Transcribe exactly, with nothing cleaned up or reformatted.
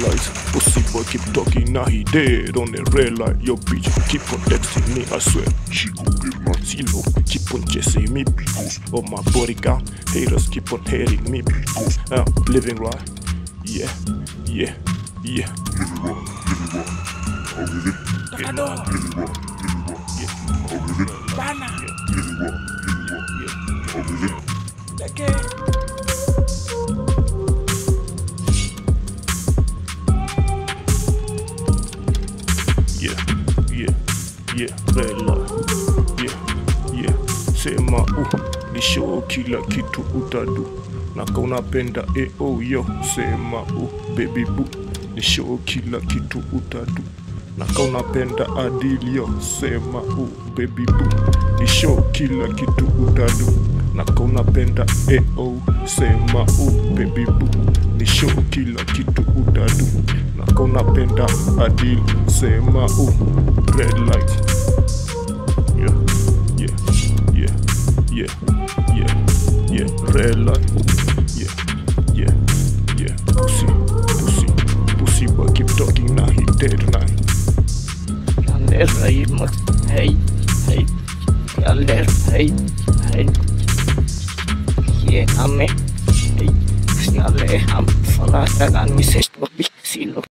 light. Pussy boy keep talking, now he dead on the red light. Yo bitch keep on texting me, I swear she gon' get my zero. Keep on chasing me because of my body count. Haters keep on hating me because I'm living right. Yeah, yeah, yeah. Living right, living right. Oh really? Living right, living right, living right. Yeah. Oh really? Bana. Living right, living right. Yeah. Oh really? Okay. Yeah, yeah, yeah, red light. Yeah, yeah. Sema uh, ni show kila kitu utadu. Na kama unapenda eh oh yo, sema uh, baby boo. Ni show kila kitu utadu. Na kama unapenda Adill yo, sema uh, baby boo. Ni show kila kitu utadu. Na kama unapenda eh oh, sema uh, baby boo. Ni show kila kitu utadu. Na kama unapenda Adill, sema uh, red light. Yeah, yeah, yeah, yeah, yeah, yeah, red light. Yeah, yeah, yeah. Pussy, pussy, pussy boy keep talking, now he dead tonight. Yaller hey mat hey hey. Yaller hey hey. Ye ame hey. Yaller ham fala tagan mises bobi silo.